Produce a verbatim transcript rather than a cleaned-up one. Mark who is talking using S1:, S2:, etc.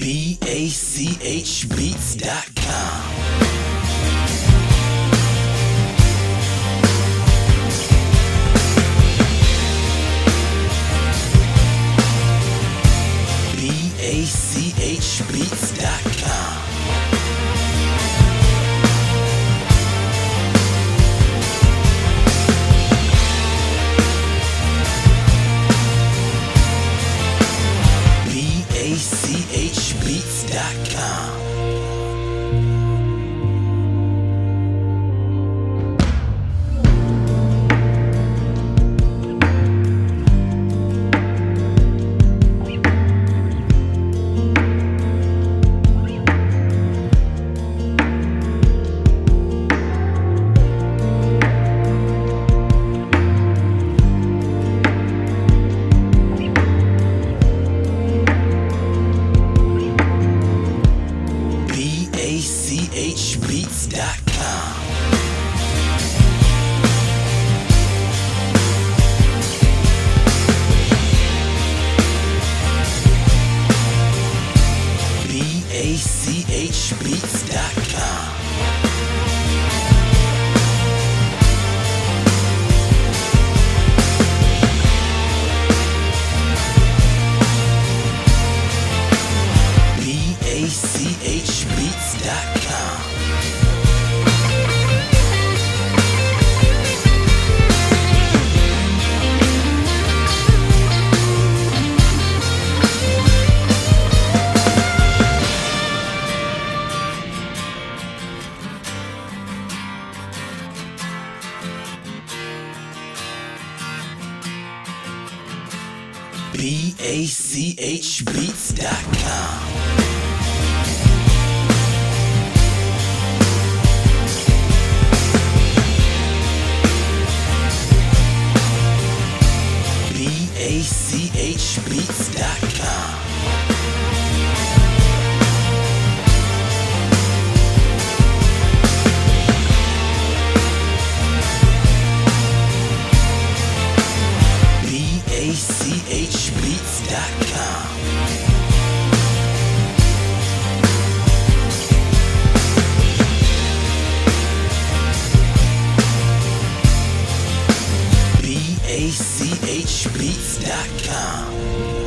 S1: B A C H Beats dot com. B A C H Beats dot com. B A C H Beats dot com. B A C H Beats dot com. B A C H Beats dot com. B A C H Beats dot com. B A C H Beats dot com. B A C H Beats dot com. B A C H Beats dot com. B A C H Beats dot com.